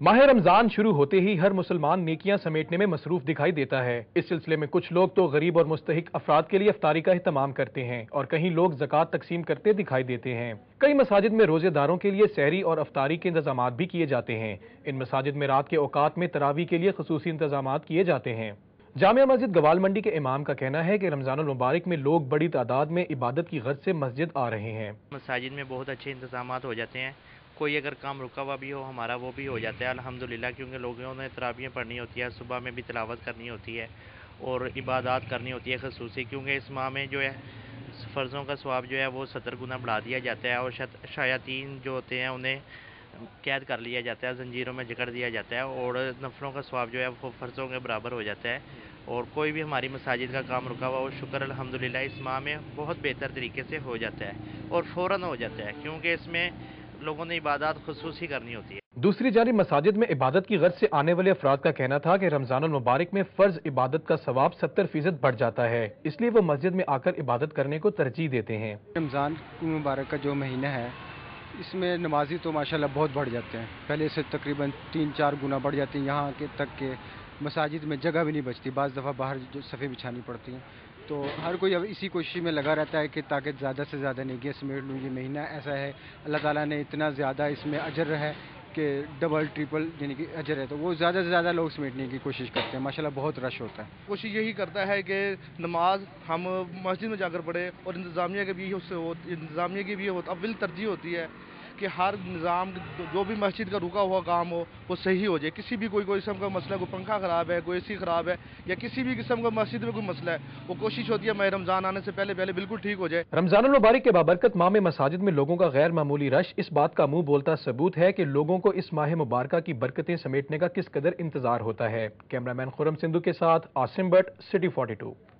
माह रमजान शुरू होते ही हर मुसलमान नेकियां समेटने में मसरूफ दिखाई देता है। इस सिलसिले में कुछ लोग तो गरीब और मुस्तहिक अफराद के लिए इफ्तारी का एहतमाम करते हैं और कहीं लोग ज़कात तकसीम करते दिखाई देते हैं। कई मसाजिद में रोजेदारों के लिए सहरी और अफ्तारी के इंतजाम भी किए जाते हैं। इन मसाजिद में रात के औकात में तरावी के लिए खसूसी इंतजाम किए जाते हैं। जामिया मस्जिद गवाल मंडी के इमाम का कहना है कि रमजानुल मुबारक में लोग बड़ी तादाद में इबादत की गर्ज से मस्जिद आ रहे हैं। मसाजिद में बहुत अच्छे इंतजाम हो जाते हैं। कोई अगर काम रुका हुआ भी हो हमारा वो भी हो जाता है अल्हम्दुलिल्लाह, क्योंकि लोगों ने तराबियाँ पढ़नी होती है, सुबह में भी तिलावत करनी होती है और इबादत करनी होती है खसूसी, क्योंकि इस माह में जो है फ़र्ज़ों का सवाब जो है वो 70 गुना बढ़ा दिया जाता है और शायातीन जो होते हैं उन्हें कैद कर लिया जाता है, जंजीरों में जकड़ दिया जाता है और नफलों का सवाब जो है वो फ़र्ज़ों के बराबर हो जाता है। और कोई भी हमारी मसाजिद का काम रुका हुआ वो शुक्र अल्हम्दुलिल्लाह इस माह में बहुत बेहतर तरीके से हो जाता है और फ़ौरन हो जाता है, क्योंकि इसमें लोगों ने इबादत खुसूसी करनी होती है। दूसरी जानिब मसाजिद में इबादत की गर्ज से आने वाले अफराद का कहना था कि रमजानुल मुबारक में फ़र्ज इबादत का सवाब 70% बढ़ जाता है, इसलिए वो मस्जिद में आकर इबादत करने को तरजीह देते हैं। रमज़ान मुबारक का जो महीना है इसमें नमाजी तो माशाल्लाह बहुत बढ़ जाते हैं, पहले से तकरीबन 3-4 गुना बढ़ जाती हैं। यहाँ के तक के मसाजिद में जगह भी नहीं बचती, बाज़ दफ़ा बाहर जो सफ़े बिछानी पड़ती हैं। तो हर कोई अब इसी कोशिश में लगा रहता है कि ताकि ज़्यादा से ज़्यादा नेकियां समेट लूँ। ये महीना ऐसा है, अल्लाह ताला ने इतना ज़्यादा इसमें अजर है कि डबल ट्रिपल यानी कि अजर है, तो वो ज़्यादा से ज़्यादा लोग समेटने की कोशिश करते हैं। माशाल्लाह बहुत रश होता है। कोशिश यही करता है कि नमाज हम मस्जिद में जाकर पढ़े और इंतज़ामिया के भी इंतज़ामिया की भी अव्वल तरजीह होती है कि हर निज़ाम जो भी मस्जिद का रुका हुआ काम हो वो सही हो जाए। किसी भी कोई किस्म का मसला, कोई पंखा ख़राब है, कोई एसी ख़राब है या किसी भी किस्म का मस्जिद में कोई मसला है, वो कोशिश होती है माह रमज़ान आने से पहले पहले बिल्कुल ठीक हो जाए। रमजानुल मुबारक के बाबरकत माह में मसाजिद में लोगों का गैर मामूली रश इस बात का मुंह बोलता सबूत है कि लोगों को इस माह मुबारक की बरकतें समेटने का किस कदर इंतजार होता है। कैमरामैन खुरम सिंधु के साथ आसिम भट्ट, सिटी 42।